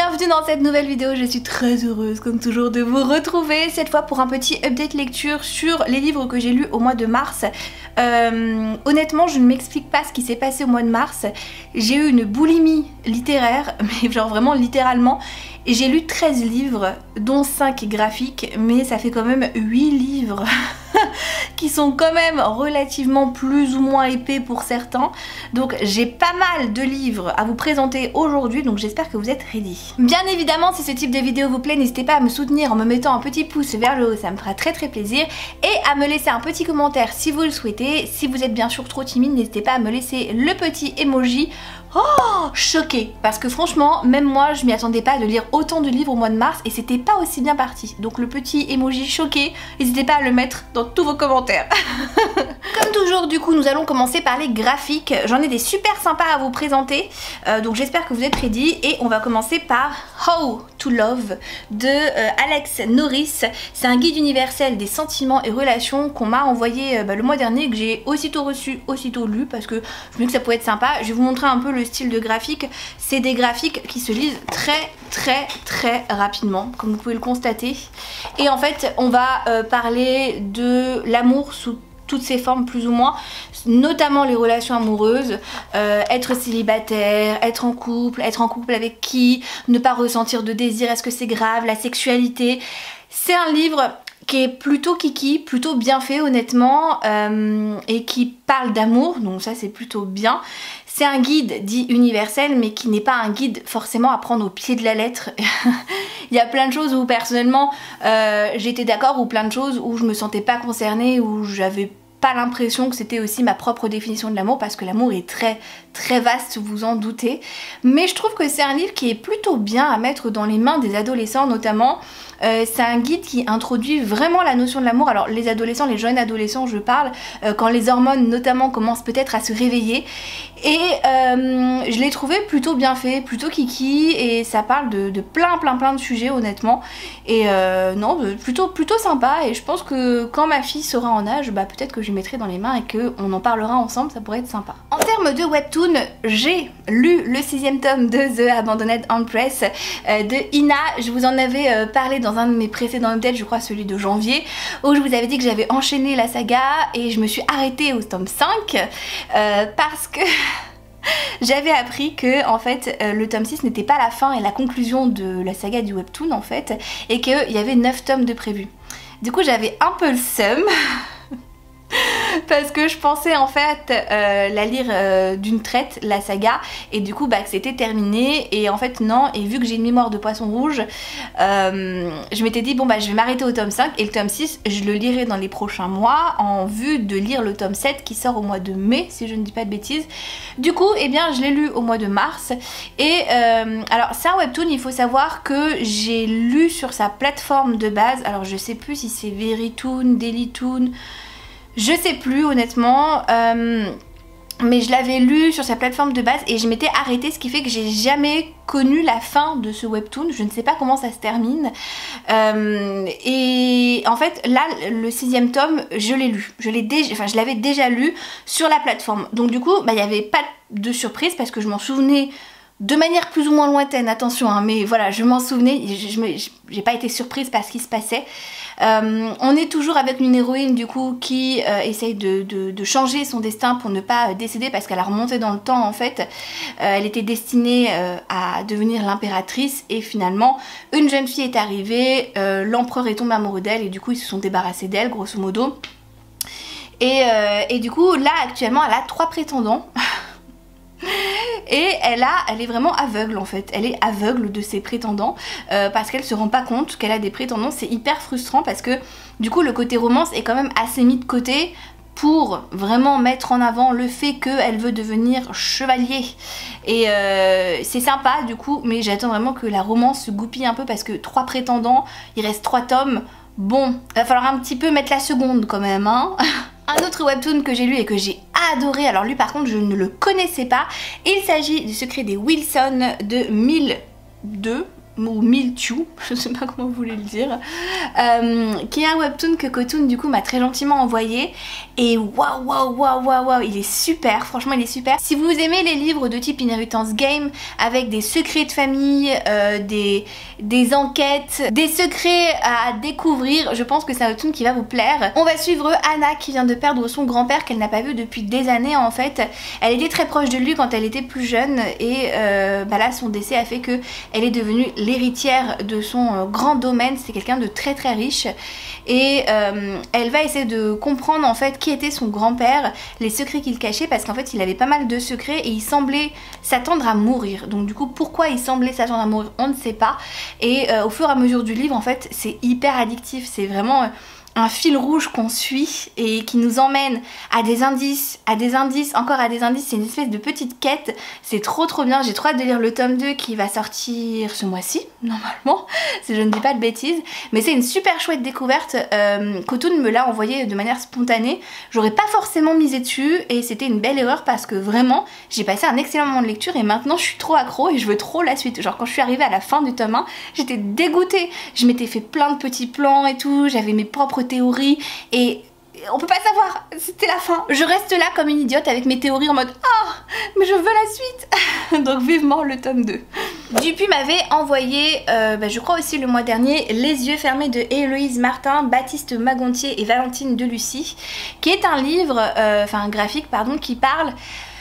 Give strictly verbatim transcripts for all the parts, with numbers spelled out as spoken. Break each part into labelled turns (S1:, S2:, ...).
S1: Bienvenue dans cette nouvelle vidéo, je suis très heureuse comme toujours de vous retrouver, cette fois pour un petit update lecture sur les livres que j'ai lus au mois de mars. Euh, honnêtement je ne m'explique pas ce qui s'est passé au mois de mars, j'ai eu une boulimie littéraire, mais genre vraiment littéralement, et j'ai lu treize livres dont cinq graphiques, mais ça fait quand même huit livres qui sont quand même relativement plus ou moins épais pour certains. Donc j'ai pas mal de livres à vous présenter aujourd'hui, donc j'espère que vous êtes ready. Bien évidemment, si ce type de vidéo vous plaît, n'hésitez pas à me soutenir en me mettant un petit pouce vers le haut, ça me fera très très plaisir, et à me laisser un petit commentaire si vous le souhaitez. Si vous êtes bien sûr trop timide, n'hésitez pas à me laisser le petit emoji oh choqué, parce que franchement même moi je m'y attendais pas de lire autant de livres au mois de mars et c'était pas aussi bien parti. Donc le petit emoji choqué, n'hésitez pas à le mettre dans tous vos commentaires. Comme toujours du coup nous allons commencer par les graphiques. J'en ai des super sympas à vous présenter, euh, donc j'espère que vous êtes ready, et on va commencer par How to Love de euh, Alex Norris. C'est un guide universel des sentiments et relations qu'on m'a envoyé euh, bah, le mois dernier, que j'ai aussitôt reçu, aussitôt lu, parce que je me dis que ça pouvait être sympa. Je vais vous montrer un peu le style de graphique. C'est des graphiques qui se lisent très très très rapidement, comme vous pouvez le constater, et en fait on va euh, parler de l'amour sous toutes ses formes plus ou moins, notamment les relations amoureuses, euh, être célibataire, être en couple, être en couple avec qui, ne pas ressentir de désir, est-ce que c'est grave, la sexualité. C'est un livre qui est plutôt kiki, plutôt bien fait honnêtement, euh, et qui parle d'amour, donc ça c'est plutôt bien. C'est un guide dit universel, mais qui n'est pas un guide forcément à prendre au pied de la lettre. Il y a plein de choses où personnellement euh, j'étais d'accord, ou plein de choses où je me sentais pas concernée, où j'avais pas l'impression que c'était aussi ma propre définition de l'amour, parce que l'amour est très très vaste, vous en doutez. Mais je trouve que c'est un livre qui est plutôt bien à mettre dans les mains des adolescents notamment. Euh, c'est un guide qui introduit vraiment la notion de l'amour. Alors les adolescents, les jeunes adolescents je parle, euh, quand les hormones notamment commencent peut-être à se réveiller, et euh, je l'ai trouvé plutôt bien fait, plutôt kiki, et ça parle de, de plein plein plein de sujets honnêtement, et euh, non, plutôt plutôt sympa, et je pense que quand ma fille sera en âge, bah peut-être que je lui mettrai dans les mains et qu'on en parlera ensemble, ça pourrait être sympa. En termes de webtoon, j'ai lu le sixième tome de The Abandoned Empress euh, de Ina. Je vous en avais euh, parlé dans un de mes précédents updates, je crois celui de janvier, où je vous avais dit que j'avais enchaîné la saga et je me suis arrêtée au tome cinq euh, parce que j'avais appris que en fait euh, le tome six n'était pas la fin et la conclusion de la saga du webtoon en fait, et qu'il y avait neuf tomes de prévus. Du coup j'avais un peu le seum parce que je pensais en fait euh, la lire euh, d'une traite, la saga, et du coup bah que c'était terminé, et en fait non, et vu que j'ai une mémoire de poisson rouge, euh, je m'étais dit bon bah je vais m'arrêter au tome cinq, et le tome six je le lirai dans les prochains mois en vue de lire le tome sept qui sort au mois de mai si je ne dis pas de bêtises. Du coup et eh bien je l'ai lu au mois de mars, et euh, alors c'est un webtoon, il faut savoir que j'ai lu sur sa plateforme de base, alors je sais plus si c'est Verytoon, Dailytoon, je sais plus honnêtement, euh, mais je l'avais lu sur sa plateforme de base et je m'étais arrêtée, ce qui fait que j'ai jamais connu la fin de ce webtoon, je ne sais pas comment ça se termine, euh, et en fait là le sixième tome je l'ai lu, je l'ai déjà, enfin je l'avais déjà lu sur la plateforme, donc du coup bah, il n'y avait pas de surprise parce que je m'en souvenais de manière plus ou moins lointaine, attention hein, mais voilà je m'en souvenais, j'ai pas été surprise par ce qui se passait. Euh, on est toujours avec une héroïne du coup qui euh, essaye de, de, de changer son destin pour ne pas décéder, parce qu'elle a remonté dans le temps en fait, euh, elle était destinée euh, à devenir l'impératrice, et finalement une jeune fille est arrivée, euh, l'empereur est tombé amoureux d'elle et du coup ils se sont débarrassés d'elle grosso modo, et, euh, et du coup là actuellement elle a trois prétendants. Et elle a, elle est vraiment aveugle en fait, elle est aveugle de ses prétendants euh, parce qu'elle se rend pas compte qu'elle a des prétendants. C'est hyper frustrant parce que du coup le côté romance est quand même assez mis de côté pour vraiment mettre en avant le fait qu'elle veut devenir chevalier, et euh, c'est sympa du coup, mais j'attends vraiment que la romance se goupille un peu parce que trois prétendants, il reste trois tomes, bon, il va falloir un petit peu mettre la seconde quand même hein. Un autre webtoon que j'ai lu et que j'ai adoré, alors lui par contre je ne le connaissais pas, il s'agit du Secret des Wilson de mille deux, ou Mildew, je sais pas comment vous voulez le dire, euh, qui est un webtoon que Kotun du coup m'a très gentiment envoyé et waouh waouh waouh waouh waouh, il est super, franchement il est super. Si vous aimez les livres de type Inheritance Game avec des secrets de famille, euh, des, des enquêtes, des secrets à découvrir, je pense que c'est un webtoon qui va vous plaire. On va suivre Anna qui vient de perdre son grand-père qu'elle n'a pas vu depuis des années en fait. Elle était très proche de lui quand elle était plus jeune et euh, bah là son décès a fait que elle est devenue l'héritière de son euh, grand domaine. C'est quelqu'un de très très riche et euh, elle va essayer de comprendre en fait qui était son grand-père, les secrets qu'il cachait, parce qu'en fait il avait pas mal de secrets et il semblait s'attendre à mourir. Donc du coup pourquoi il semblait s'attendre à mourir on ne sait pas et euh, au fur et à mesure du livre en fait c'est hyper addictif, c'est vraiment... Euh, un fil rouge qu'on suit et qui nous emmène à des indices, à des indices, encore à des indices, c'est une espèce de petite quête, c'est trop trop bien, j'ai trop hâte de lire le tome deux qui va sortir ce mois-ci, normalement, si je ne dis pas de bêtises, mais c'est une super chouette découverte, euh, Kotun me l'a envoyé de manière spontanée, j'aurais pas forcément misé dessus et c'était une belle erreur parce que vraiment, j'ai passé un excellent moment de lecture et maintenant je suis trop accro et je veux trop la suite, genre quand je suis arrivée à la fin du tome un, j'étais dégoûtée, je m'étais fait plein de petits plans et tout, j'avais mes propres théories et on peut pas savoir, c'était la fin. Je reste là comme une idiote avec mes théories en mode ah oh, mais je veux la suite. Donc vivement le tome deux. Dupuis m'avait envoyé, euh, bah, je crois aussi le mois dernier, Les yeux fermés de Héloïse Martin, Baptiste Magontier et Valentine Delucy, qui est un livre, euh, enfin un graphique pardon, qui parle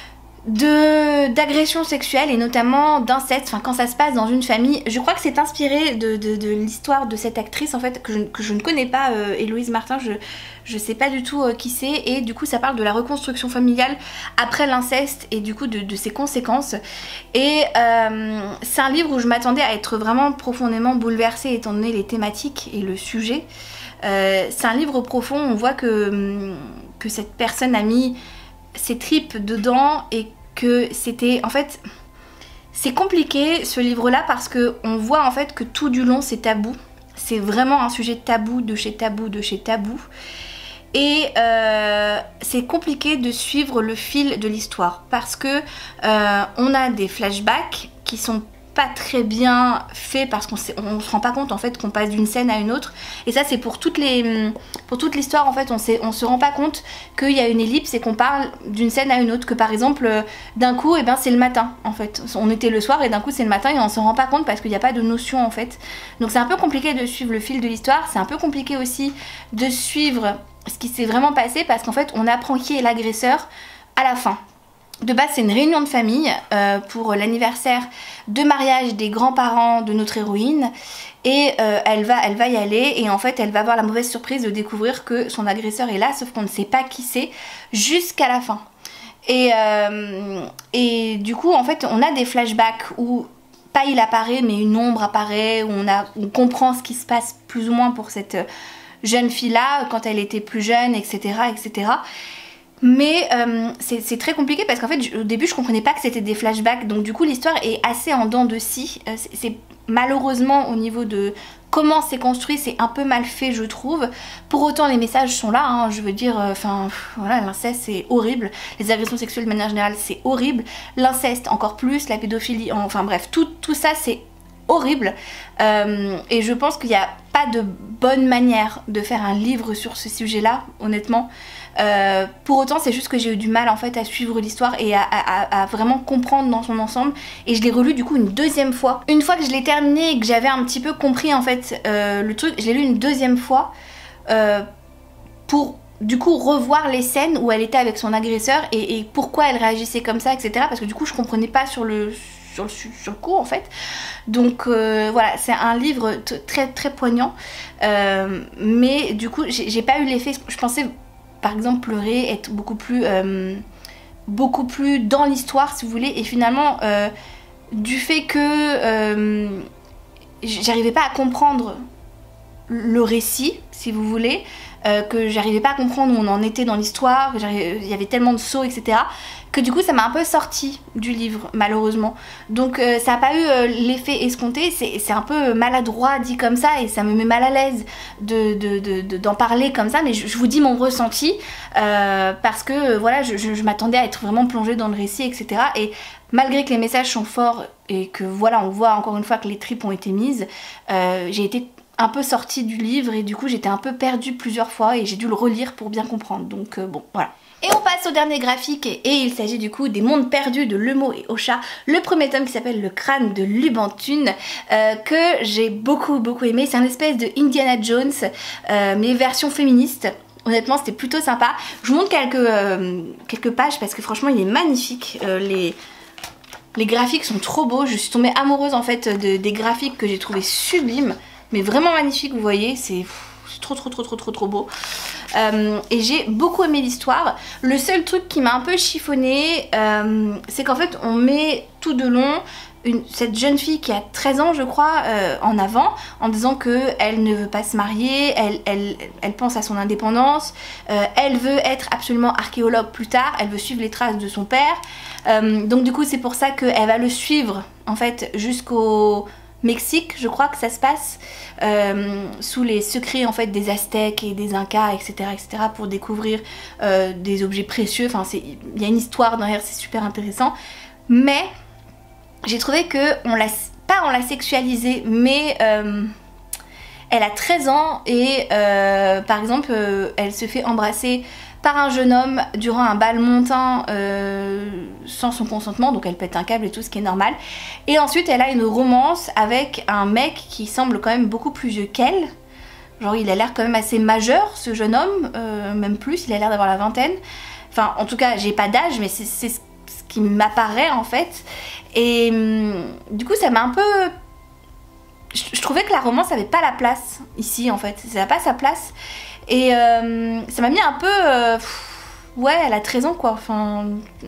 S1: de d'agression sexuelle et notamment d'inceste, enfin quand ça se passe dans une famille. Je crois que c'est inspiré de, de, de l'histoire de cette actrice en fait que je, que je ne connais pas, euh, Héloïse Martin, je, je sais pas du tout euh, qui c'est, et du coup ça parle de la reconstruction familiale après l'inceste et du coup de, de ses conséquences. Et euh, c'est un livre où je m'attendais à être vraiment profondément bouleversée étant donné les thématiques et le sujet. Euh, c'est un livre profond, on voit que, que cette personne a mis ses tripes dedans et que c'était en fait c'est compliqué ce livre là parce que on voit en fait que tout du long c'est tabou, c'est vraiment un sujet tabou de chez tabou de chez tabou et euh, c'est compliqué de suivre le fil de l'histoire parce que euh, on a des flashbacks qui sont pas très bien fait parce qu'on on se rend pas compte en fait qu'on passe d'une scène à une autre et ça c'est pour toutes les pour toute l'histoire en fait on, on se rend pas compte qu'il y a une ellipse et qu'on parle d'une scène à une autre, que par exemple d'un coup et eh ben c'est le matin en fait, on était le soir et d'un coup c'est le matin et on se rend pas compte parce qu'il n'y a pas de notion en fait, donc c'est un peu compliqué de suivre le fil de l'histoire, c'est un peu compliqué aussi de suivre ce qui s'est vraiment passé parce qu'en fait on apprend qui est l'agresseur à la fin. De base c'est une réunion de famille euh, pour l'anniversaire de mariage des grands-parents de notre héroïne et euh, elle, va, elle va y aller et en fait elle va avoir la mauvaise surprise de découvrir que son agresseur est là sauf qu'on ne sait pas qui c'est jusqu'à la fin. Et, euh, et du coup en fait on a des flashbacks où pas il apparaît mais une ombre apparaît, où on, a, on comprend ce qui se passe plus ou moins pour cette jeune fille là quand elle était plus jeune etc etc. Mais euh, c'est très compliqué parce qu'en fait au début je comprenais pas que c'était des flashbacks, donc du coup l'histoire est assez en dents de scie. euh, c'est malheureusement au niveau de comment c'est construit c'est un peu mal fait je trouve, pour autant les messages sont là hein, je veux dire enfin euh, voilà, l'inceste c'est horrible, les agressions sexuelles de manière générale c'est horrible, l'inceste encore plus, la pédophilie, enfin bref tout, tout ça c'est horrible euh, et je pense qu'il n'y a pas de bonne manière de faire un livre sur ce sujet là honnêtement. Euh, pour autant c'est juste que j'ai eu du mal en fait à suivre l'histoire et à, à, à vraiment comprendre dans son ensemble et je l'ai relu du coup une deuxième fois. Une fois que je l'ai terminé et que j'avais un petit peu compris en fait euh, le truc, je l'ai lu une deuxième fois euh, pour du coup revoir les scènes où elle était avec son agresseur et, et pourquoi elle réagissait comme ça etc, parce que du coup je comprenais pas sur le sur le, sur le coup en fait. Donc euh, voilà, c'est un livre très très poignant euh, mais du coup j'ai pas eu l'effet, je pensais par exemple pleurer, être beaucoup plus euh, beaucoup plus dans l'histoire si vous voulez, et finalement euh, du fait que euh, j'arrivais pas à comprendre le récit, si vous voulez, euh, que j'arrivais pas à comprendre où on en était dans l'histoire, il y avait tellement de sauts, et cetera, que du coup ça m'a un peu sorti du livre, malheureusement. Donc euh, ça n'a pas eu euh, l'effet escompté, c'est un peu maladroit dit comme ça, et ça me met mal à l'aise de, de, de, de, d'en parler comme ça, mais je, je vous dis mon ressenti, euh, parce que euh, voilà, je, je, je m'attendais à être vraiment plongée dans le récit, et cetera. Et malgré que les messages sont forts, et que voilà, on voit encore une fois que les tripes ont été mises, euh, j'ai été un peu sortie du livre, et du coup j'étais un peu perdue plusieurs fois, et j'ai dû le relire pour bien comprendre, donc euh, bon, voilà. Et on passe au dernier graphique, et, et il s'agit du coup des mondes perdus de Lemo et Ocha, le premier tome qui s'appelle Le crâne de Lubentune, euh, que j'ai beaucoup beaucoup aimé. C'est un espèce de Indiana Jones, euh, mais version féministe. Honnêtement c'était plutôt sympa. Je vous montre quelques, euh, quelques pages parce que franchement il est magnifique. Euh, les... les graphiques sont trop beaux, je suis tombée amoureuse en fait de, des graphiques que j'ai trouvé sublimes, mais vraiment magnifiques, vous voyez, c'est trop trop trop trop trop trop beau. Euh, et j'ai beaucoup aimé l'histoire. Le seul truc qui m'a un peu chiffonné, euh, c'est qu'en fait on met tout de long une, cette jeune fille qui a treize ans je crois euh, en avant, en disant qu'elle ne veut pas se marier, elle, elle, elle pense à son indépendance, euh, elle veut être absolument archéologue plus tard, elle veut suivre les traces de son père, euh, donc du coup c'est pour ça qu'elle va le suivre en fait jusqu'au Mexique, je crois que ça se passe, euh, sous les secrets en fait des Aztèques et des Incas, et cetera, et cetera, pour découvrir euh, des objets précieux. Enfin, il y a une histoire derrière, c'est super intéressant. Mais j'ai trouvé que on l'a pas on l'a sexualisée, mais euh, elle a treize ans et euh, par exemple, euh, elle se fait embrasser par un jeune homme durant un bal montain euh, sans son consentement, donc elle pète un câble et tout, ce qui est normal. Et ensuite elle a une romance avec un mec qui semble quand même beaucoup plus vieux qu'elle. Genre il a l'air quand même assez majeur ce jeune homme, euh, même plus, il a l'air d'avoir la vingtaine. Enfin en tout cas j'ai pas d'âge, mais c'est ce qui m'apparaît en fait. Et hum, du coup ça m'a un peu... Je, je trouvais que la romance avait pas la place ici en fait, ça n'a pas sa place. Et euh, ça m'a mis un peu... Euh, pff, ouais, elle a treize ans quoi, enfin...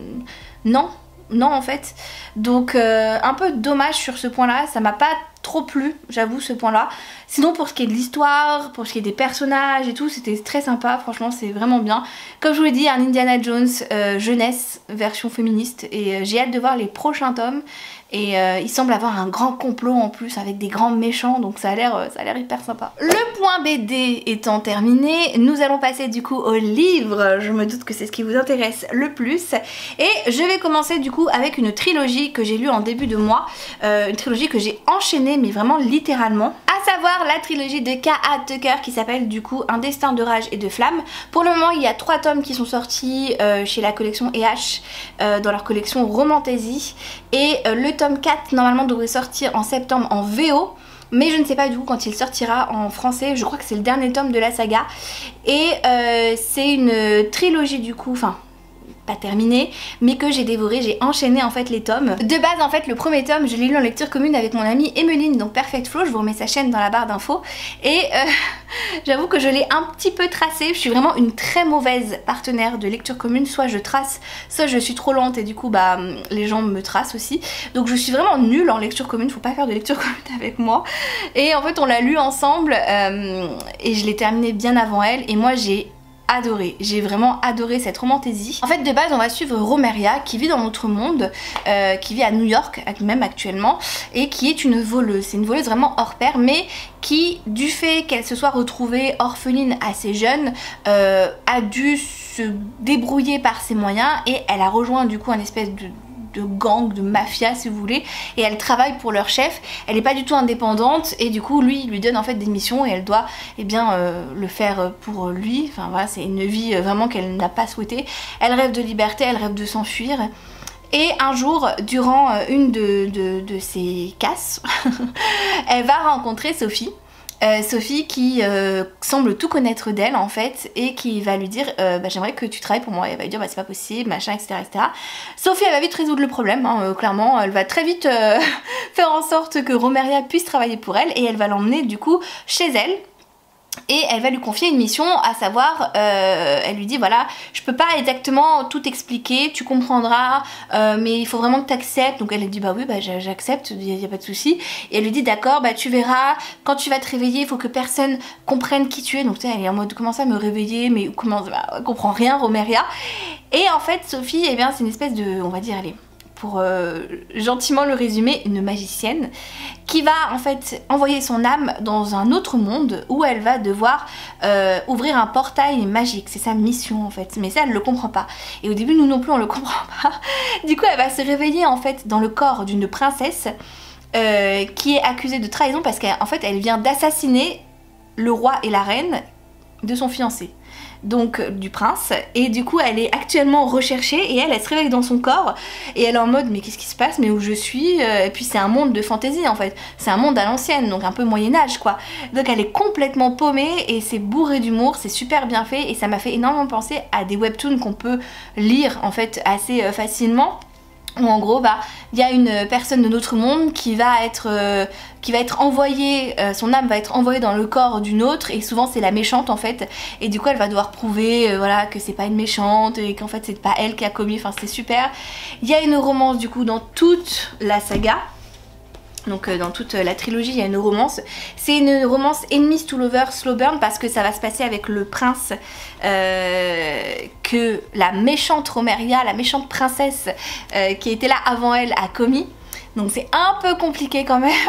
S1: Non, non en fait. Donc euh, un peu dommage sur ce point-là, ça m'a pas trop plu, j'avoue, ce point-là. Sinon pour ce qui est de l'histoire, pour ce qui est des personnages et tout, c'était très sympa, franchement c'est vraiment bien. Comme je vous l'ai dit, un Indiana Jones euh, jeunesse, version féministe, et euh, j'ai hâte de voir les prochains tomes. Et euh, il semble avoir un grand complot en plus avec des grands méchants, donc ça a l'air euh, ça a l'air hyper sympa. Le point B D étant terminé, nous allons passer du coup au livre. Je me doute que c'est ce qui vous intéresse le plus. Et je vais commencer du coup avec une trilogie que j'ai lue en début de mois. Euh, une trilogie que j'ai enchaînée, mais vraiment littéralement. À savoir la trilogie de K A Tucker qui s'appelle du coup Un destin de rage et de flamme. Pour le moment il y a trois tomes qui sont sortis euh, chez la collection E H euh, dans leur collection Romantasy. Et euh, le tome quatre normalement devrait sortir en septembre en V O, mais je ne sais pas du coup quand il sortira en français. Je crois que c'est le dernier tome de la saga. Et euh, c'est une trilogie du coup, enfin pas terminé, mais que j'ai dévoré, j'ai enchaîné en fait les tomes. De base en fait le premier tome je l'ai lu en lecture commune avec mon amie Emeline, donc Perfect Flow, je vous remets sa chaîne dans la barre d'infos. Et euh, j'avoue que je l'ai un petit peu tracé, je suis vraiment une très mauvaise partenaire de lecture commune, soit je trace, soit je suis trop lente et du coup bah les gens me tracent aussi. Donc je suis vraiment nulle en lecture commune, faut pas faire de lecture commune avec moi. Et en fait on l'a lu ensemble euh, et je l'ai terminé bien avant elle, et moi j'ai adoré, j'ai vraiment adoré cette romantésie. En fait de base on va suivre Romeria qui vit dans notre monde, euh, qui vit à New York même actuellement, et qui est une voleuse. C'est une voleuse vraiment hors pair, mais qui du fait qu'elle se soit retrouvée orpheline assez jeune euh, a dû se débrouiller par ses moyens, et elle a rejoint du coup un espèce de de gang, de mafia si vous voulez, et elle travaille pour leur chef. Elle n'est pas du tout indépendante, et du coup lui il lui donne en fait des missions et elle doit eh bien euh, le faire pour lui. Enfin voilà, c'est une vie vraiment qu'elle n'a pas souhaité. Elle rêve de liberté, elle rêve de s'enfuir. Et un jour, durant une de, de, de ses casses, elle va rencontrer Sophie. Euh, Sophie qui euh, semble tout connaître d'elle en fait, et qui va lui dire euh, bah, j'aimerais que tu travailles pour moi. Et elle va lui dire bah c'est pas possible, machin, etc, etc. Sophie elle va vite résoudre le problème, hein, euh, clairement elle va très vite euh, faire en sorte que Romeria puisse travailler pour elle, et elle va l'emmener du coup chez elle. Et elle va lui confier une mission, à savoir, euh, elle lui dit voilà, je peux pas exactement tout expliquer, tu comprendras, euh, mais il faut vraiment que tu acceptes. Donc elle dit bah oui, bah j'accepte, il n'y a, a pas de souci. Et elle lui dit d'accord, bah tu verras, quand tu vas te réveiller, il faut que personne comprenne qui tu es. Donc tu sais, elle est en mode comment ça me réveiller, mais comment, bah, elle comprend rien, Romeria. Et en fait, Sophie, eh bien c'est une espèce de, on va dire, allez, pour euh, gentiment le résumer, une magicienne qui va en fait envoyer son âme dans un autre monde où elle va devoir euh, ouvrir un portail magique. C'est sa mission en fait, mais ça elle le comprend pas. Et au début nous non plus on le comprend pas. Du coup elle va se réveiller en fait dans le corps d'une princesse euh, qui est accusée de trahison parce qu'en fait elle vient d'assassiner le roi et la reine de son fiancé. Donc du prince, et du coup elle est actuellement recherchée et elle, elle se réveille dans son corps et elle est en mode mais qu'est-ce qui se passe, mais où je suis, et puis c'est un monde de fantaisie en fait, c'est un monde à l'ancienne, donc un peu Moyen-Âge quoi, donc elle est complètement paumée et c'est bourré d'humour, c'est super bien fait et ça m'a fait énormément penser à des webtoons qu'on peut lire en fait assez euh, facilement. Où en gros bah il y a une personne de notre monde qui va être euh, qui va être envoyée, euh, son âme va être envoyée dans le corps d'une autre et souvent c'est la méchante en fait et du coup elle va devoir prouver euh, voilà que c'est pas une méchante et qu'en fait c'est pas elle qui a commis, enfin c'est super. Il y a une romance du coup dans toute la saga. Donc euh, dans toute la trilogie il y a une romance. C'est une romance enemies to lovers slow burn parce que ça va se passer avec le prince euh, que la méchante Romeria, la méchante princesse euh, qui était là avant elle a commis. Donc c'est un peu compliqué quand même.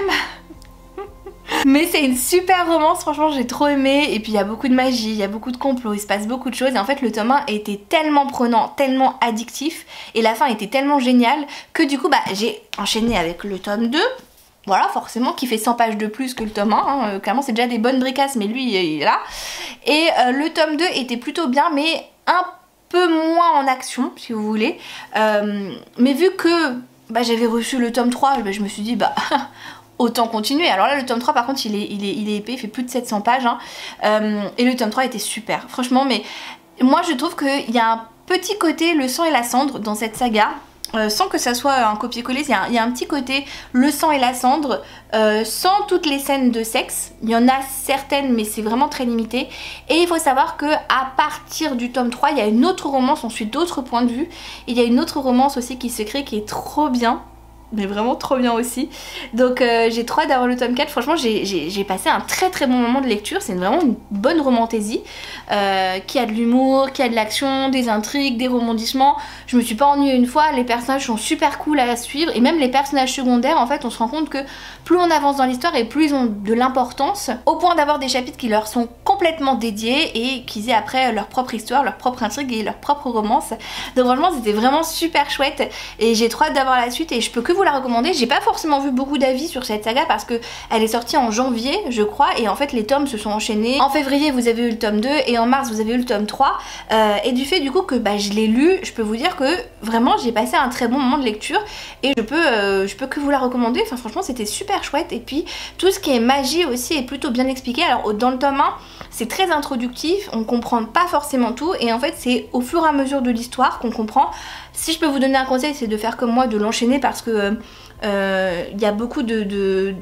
S1: Mais c'est une super romance, franchement j'ai trop aimé. Et puis il y a beaucoup de magie, il y a beaucoup de complots, il se passe beaucoup de choses. Et en fait le tome un était tellement prenant, tellement addictif et la fin était tellement géniale que du coup bah j'ai enchaîné avec le tome deux. Voilà, forcément, qui fait cent pages de plus que le tome un, hein. Clairement c'est déjà des bonnes bricasses, mais lui il est là. Et euh, le tome deux était plutôt bien, mais un peu moins en action, si vous voulez. Euh, mais vu que bah, j'avais reçu le tome trois, bah, je me suis dit, bah autant continuer. Alors là, le tome trois, par contre, il est, il est, il est épais, il fait plus de sept cents pages. Hein. Euh, et le tome trois était super, franchement, mais moi je trouve qu'il y a un petit côté le sang et la cendre dans cette saga. Euh, sans que ça soit un copier-coller, il y, y a un petit côté le sang et la cendre, euh, sans toutes les scènes de sexe. Il y en a certaines mais c'est vraiment très limité. Et il faut savoir que à partir du tome trois, il y a une autre romance, on suit d'autres points de vue. Et il y a une autre romance aussi qui se crée qui est trop bien. Mais vraiment trop bien aussi. Donc euh, j'ai trop hâte d'avoir le tome quatre. Franchement j'ai passé un très très bon moment de lecture. C'est vraiment une bonne romantaisie euh, qui a de l'humour, qui a de l'action, des intrigues, des rebondissements. Je me suis pas ennuyée une fois. Les personnages sont super cool à suivre. Et même les personnages secondaires, en fait on se rend compte que plus on avance dans l'histoire et plus ils ont de l'importance, au point d'avoir des chapitres qui leur sont complètement dédiés et qu'ils aient après leur propre histoire, leur propre intrigue et leur propre romance. Donc franchement c'était vraiment super chouette. Et j'ai trop hâte d'avoir la suite et je peux que vous la recommander. J'ai pas forcément vu beaucoup d'avis sur cette saga parce que elle est sortie en janvier je crois et en fait les tomes se sont enchaînés. En février vous avez eu le tome deux et en mars vous avez eu le tome trois euh, et du fait du coup que bah, je l'ai lu, je peux vous dire que vraiment j'ai passé un très bon moment de lecture et je peux, euh, je peux que vous la recommander. Enfin franchement c'était super chouette et puis tout ce qui est magie aussi est plutôt bien expliqué. Alors dans le tome un c'est très introductif, on comprend pas forcément tout et en fait c'est au fur et à mesure de l'histoire qu'on comprend. Si je peux vous donner un conseil, c'est de faire comme moi, de l'enchaîner parce que il euh, y a beaucoup de, de,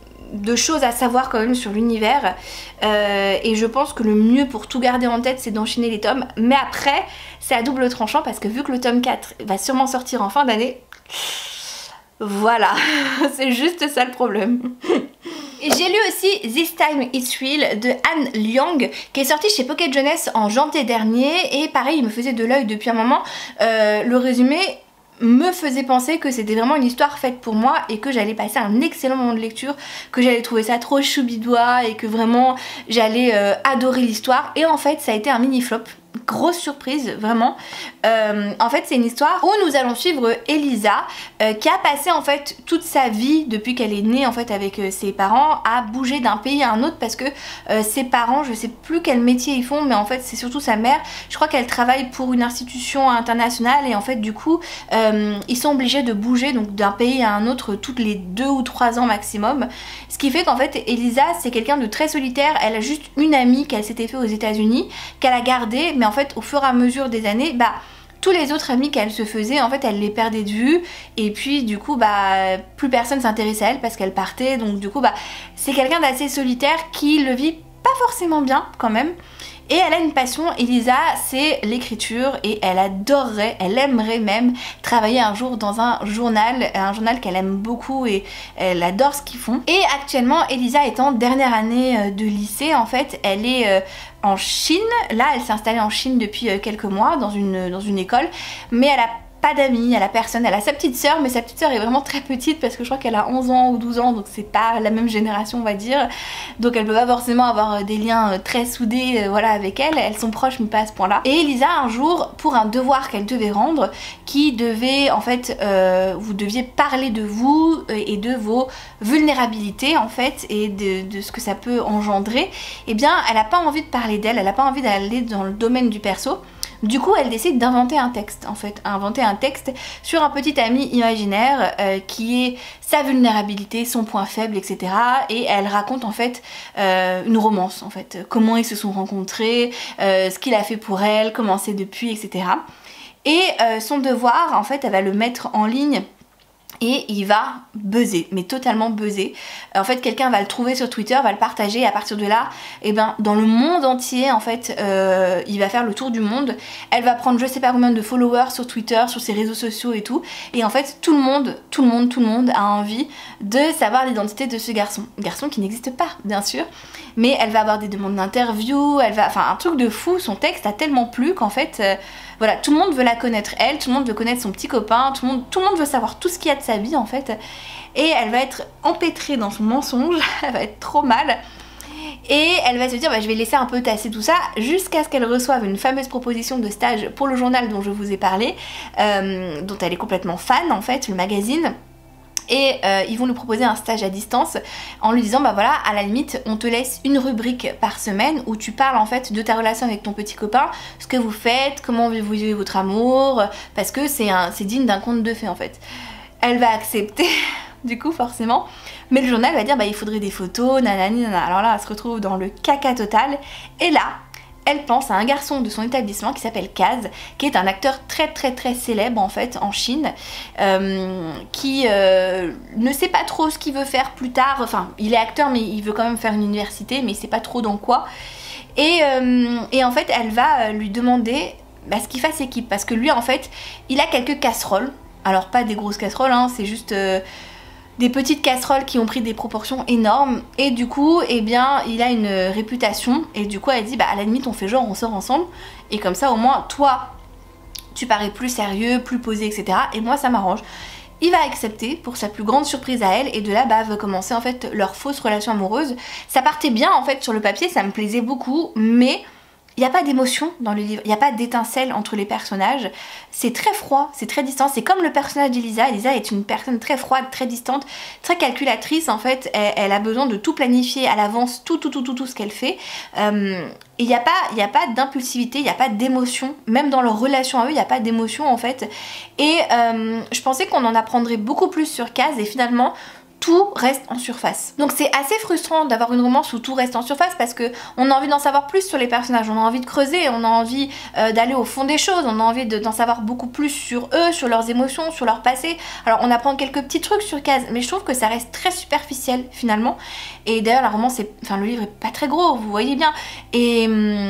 S1: de choses à savoir quand même sur l'univers euh, et je pense que le mieux pour tout garder en tête c'est d'enchaîner les tomes. Mais après c'est à double tranchant parce que vu que le tome quatre va sûrement sortir en fin d'année, voilà, c'est juste ça le problème. J'ai lu aussi This Time It's Real de Anne Liang qui est sorti chez Pocket Jeunesse en janvier dernier et pareil il me faisait de l'œil depuis un moment. Euh, le résumé me faisait penser que c'était vraiment une histoire faite pour moi et que j'allais passer un excellent moment de lecture, que j'allais trouver ça trop choubidois et que vraiment j'allais euh, adorer l'histoire. Et en fait ça a été un mini flop. Grosse surprise vraiment. Euh, en fait c'est une histoire où nous allons suivre Elisa euh, qui a passé en fait toute sa vie depuis qu'elle est née en fait avec euh, ses parents à bouger d'un pays à un autre parce que euh, ses parents, je sais plus quel métier ils font mais en fait c'est surtout sa mère, je crois qu'elle travaille pour une institution internationale et en fait du coup euh, ils sont obligés de bouger donc d'un pays à un autre toutes les deux ou trois ans maximum, ce qui fait qu'en fait Elisa c'est quelqu'un de très solitaire. Elle a juste une amie qu'elle s'était fait aux États-Unis qu'elle a gardée mais en fait au fur et à mesure des années bah tous les autres amis qu'elle se faisait en fait elle les perdait de vue et puis du coup bah plus personne s'intéressait à elle parce qu'elle partait, donc du coup bah c'est quelqu'un d'assez solitaire qui le vit pas forcément bien quand même. Et elle a une passion, Elisa, c'est l'écriture et elle adorerait, elle aimerait même travailler un jour dans un journal, un journal qu'elle aime beaucoup et elle adore ce qu'ils font. Et actuellement, Elisa est en dernière année de lycée, en fait, elle est en Chine. Là, elle s'est installée en Chine depuis quelques mois dans une, dans une école, mais elle a pas d'amis, elle a personne, elle a sa petite sœur, mais sa petite sœur est vraiment très petite parce que je crois qu'elle a onze ans ou douze ans, donc c'est pas la même génération on va dire, donc elle peut pas forcément avoir des liens très soudés voilà, avec elle, elles sont proches mais pas à ce point là. Et Elisa un jour, pour un devoir qu'elle devait rendre, qui devait en fait, euh, vous deviez parler de vous et de vos vulnérabilités en fait, et de, de ce que ça peut engendrer, et eh bien elle a pas envie de parler d'elle, elle a pas envie d'aller dans le domaine du perso. Du coup, elle décide d'inventer un texte, en fait, inventer un texte sur un petit ami imaginaire euh, qui est sa vulnérabilité, son point faible, et cetera. Et elle raconte en fait euh, une romance, en fait, comment ils se sont rencontrés, euh, ce qu'il a fait pour elle, comment c'est depuis, et cetera. Et euh, son devoir, en fait, elle va le mettre en ligne. Et il va buzzer, mais totalement buzzer. En fait, quelqu'un va le trouver sur Twitter, va le partager, et à partir de là, eh ben, dans le monde entier, en fait, euh, il va faire le tour du monde. Elle va prendre je sais pas combien de followers sur Twitter, sur ses réseaux sociaux et tout. Et en fait, tout le monde, tout le monde, tout le monde a envie de savoir l'identité de ce garçon. Garçon qui n'existe pas, bien sûr. Mais elle va avoir des demandes d'interview, elle va... Enfin, un truc de fou, son texte a tellement plu qu'en fait... Euh, Voilà, tout le monde veut la connaître elle, tout le monde veut connaître son petit copain, tout le monde, tout le monde veut savoir tout ce qu'il y a de sa vie en fait. Et elle va être empêtrée dans son mensonge, elle va être trop mal. Et elle va se dire bah, je vais laisser un peu tasser tout ça jusqu'à ce qu'elle reçoive une fameuse proposition de stage pour le journal dont je vous ai parlé, euh, dont elle est complètement fan en fait, le magazine. Et euh, ils vont lui proposer un stage à distance en lui disant bah voilà, à la limite on te laisse une rubrique par semaine où tu parles en fait de ta relation avec ton petit copain, ce que vous faites, comment vous vivez votre amour, parce que c'est c'est digne d'un conte de fées en fait. Elle va accepter du coup forcément, mais le journal va dire bah il faudrait des photos, nanani nanana. Alors là elle se retrouve dans le caca total et là elle pense à un garçon de son établissement qui s'appelle Kaz, qui est un acteur très très très célèbre en fait en Chine, euh, qui euh, ne sait pas trop ce qu'il veut faire plus tard, enfin il est acteur mais il veut quand même faire une université mais il sait pas trop dans quoi. Et, euh, et en fait elle va lui demander bah, ce qu'il fasse équipe, parce que lui en fait il a quelques casseroles, alors pas des grosses casseroles, hein, c'est juste... Euh, des petites casseroles qui ont pris des proportions énormes et du coup eh bien il a une réputation et du coup elle dit bah à la limite on fait genre on sort ensemble et comme ça au moins toi tu parais plus sérieux, plus posé, etc. et moi ça m'arrange. Il va accepter pour sa plus grande surprise à elle et de là bah va commencer en fait leur fausse relation amoureuse. Ça partait bien en fait sur le papier, ça me plaisait beaucoup, mais il n'y a pas d'émotion dans le livre, il n'y a pas d'étincelle entre les personnages, c'est très froid, c'est très distant, c'est comme le personnage d'Elisa. Elisa est une personne très froide, très distante, très calculatrice en fait, elle, elle a besoin de tout planifier à l'avance, tout tout tout tout tout ce qu'elle fait. Euh, il n'y a pas, il n'y a pas d'impulsivité, il n'y a pas d'émotion, même dans leur relation à eux, il n'y a pas d'émotion en fait. Et euh, je pensais qu'on en apprendrait beaucoup plus sur Kaz et finalement... tout reste en surface. Donc c'est assez frustrant d'avoir une romance où tout reste en surface parce que on a envie d'en savoir plus sur les personnages, on a envie de creuser, on a envie euh, d'aller au fond des choses, on a envie d'en savoir beaucoup plus sur eux, sur leurs émotions, sur leur passé. Alors on apprend quelques petits trucs sur Kaz, mais je trouve que ça reste très superficiel finalement. Et d'ailleurs la romance, est... enfin le livre est pas très gros, vous voyez bien. Et,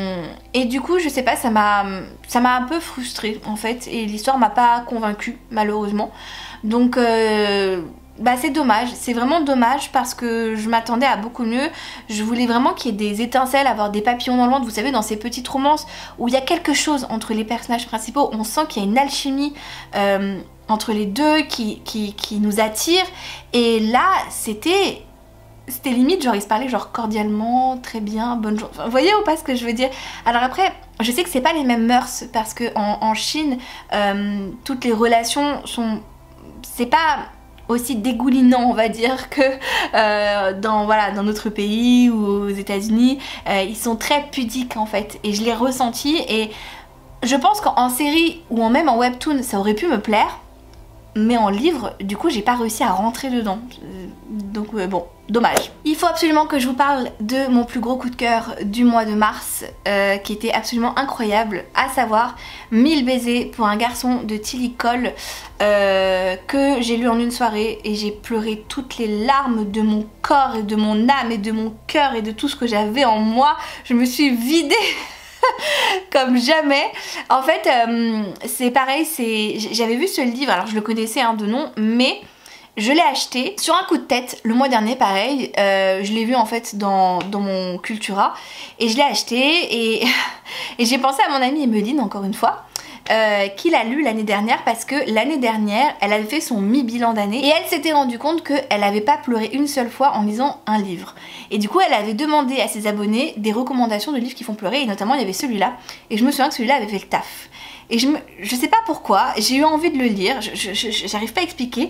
S1: et du coup je sais pas, ça m'a ça m'a un peu frustrée en fait, et l'histoire m'a pas convaincue malheureusement. Donc euh... bah c'est dommage, c'est vraiment dommage parce que je m'attendais à beaucoup mieux. Je voulais vraiment qu'il y ait des étincelles, avoir des papillons dans le ventre, vous savez, dans ces petites romances où il y a quelque chose entre les personnages principaux, on sent qu'il y a une alchimie euh, entre les deux qui, qui, qui nous attire. Et là c'était... c'était limite genre ils se parlaient genre cordialement, très bien, bonne journée. Enfin, vous voyez ou pas ce que je veux dire? Alors après, je sais que c'est pas les mêmes mœurs parce que en, en Chine, euh, toutes les relations sont... c'est pas... aussi dégoulinant on va dire que euh, dans, voilà, dans notre pays ou aux États-Unis, euh, ils sont très pudiques en fait et je l'ai ressenti et je pense qu'en série ou en même en webtoon ça aurait pu me plaire, mais en livre, du coup j'ai pas réussi à rentrer dedans. Donc euh, bon, dommage. Il faut absolument que je vous parle de mon plus gros coup de cœur du mois de mars, euh, qui était absolument incroyable, à savoir mille baisers pour un garçon de Tilly Cole, euh, que j'ai lu en une soirée et j'ai pleuré toutes les larmes de mon corps et de mon âme et de mon cœur et de tout ce que j'avais en moi. Je me suis vidée comme jamais. En fait euh, c'est pareil, c'est j'avais vu ce livre, alors je le connaissais hein, de nom, mais je l'ai acheté sur un coup de tête le mois dernier, pareil, euh, je l'ai vu en fait dans, dans mon Cultura et je l'ai acheté et, et j'ai pensé à mon amie Emeline encore une fois, Euh, qui l'a lu l'année dernière, parce que l'année dernière elle avait fait son mi-bilan d'année et elle s'était rendue compte qu'elle n'avait pas pleuré une seule fois en lisant un livre, et du coup elle avait demandé à ses abonnés des recommandations de livres qui font pleurer, et notamment il y avait celui-là, et je me souviens que celui-là avait fait le taf, et je, me... je sais pas pourquoi j'ai eu envie de le lire, je, je, je, j'arrive pas à expliquer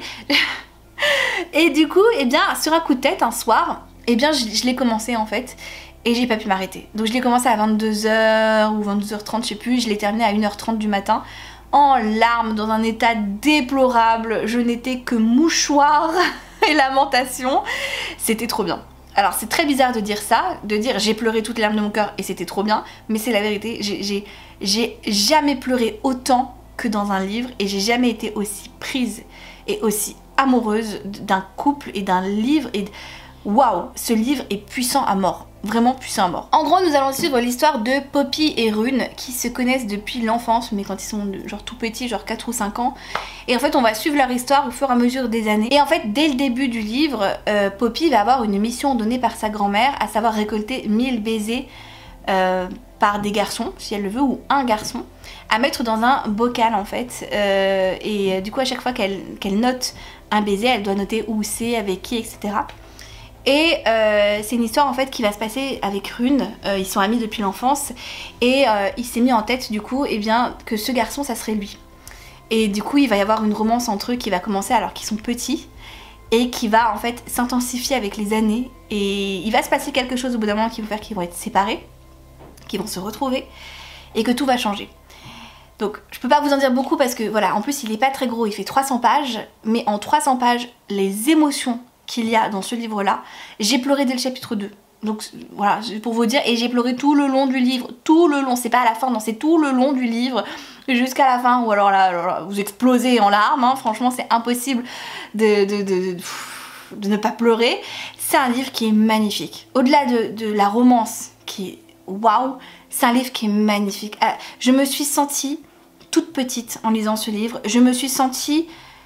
S1: et du coup et eh bien sur un coup de tête un soir et eh bien je, je l'ai commencé en fait. Et j'ai pas pu m'arrêter. Donc je l'ai commencé à vingt-deux heures ou vingt-deux heures trente, je sais plus. Je l'ai terminé à une heure trente du matin, en larmes, dans un état déplorable. Je n'étais que mouchoir et lamentation. C'était trop bien. Alors c'est très bizarre de dire ça, de dire j'ai pleuré toutes les larmes de mon cœur et c'était trop bien. Mais c'est la vérité, j'ai jamais pleuré autant que dans un livre. Et j'ai jamais été aussi prise et aussi amoureuse d'un couple et d'un livre. Et waouh, ce livre est puissant à mort. Vraiment puissant à mort. En gros, nous allons suivre l'histoire de Poppy et Rune qui se connaissent depuis l'enfance, mais quand ils sont genre tout petits, genre quatre ou cinq ans. Et en fait, on va suivre leur histoire au fur et à mesure des années. Et en fait, dès le début du livre, euh, Poppy va avoir une mission donnée par sa grand-mère, à savoir récolter mille baisers euh, par des garçons, si elle le veut, ou un garçon, à mettre dans un bocal en fait. Euh, et euh, du coup, à chaque fois qu'elle qu'elle note un baiser, elle doit noter où c'est, avec qui, et cetera. Et euh, c'est une histoire en fait qui va se passer avec Rune, euh, ils sont amis depuis l'enfance et euh, il s'est mis en tête du coup eh bien, que ce garçon ça serait lui. Et du coup il va y avoir une romance entre eux qui va commencer alors qu'ils sont petits et qui va en fait s'intensifier avec les années, et il va se passer quelque chose au bout d'un moment qui va faire qu'ils vont être séparés, qu'ils vont se retrouver et que tout va changer. Donc je peux pas vous en dire beaucoup parce que voilà, en plus il est pas très gros, il fait trois cents pages, mais en trois cents pages les émotions qu'il y a dans ce livre là, j'ai pleuré dès le chapitre deux, donc voilà pour vous dire, et j'ai pleuré tout le long du livre, tout le long, c'est pas à la fin, non c'est tout le long du livre jusqu'à la fin, ou alors là, alors là vous explosez en larmes, hein. Franchement c'est impossible de, de, de, de, de ne pas pleurer. C'est un livre qui est magnifique, au-delà de, de la romance qui est waouh, c'est un livre qui est magnifique. Euh, je me suis sentie toute petite en lisant ce livre, je me suis sentie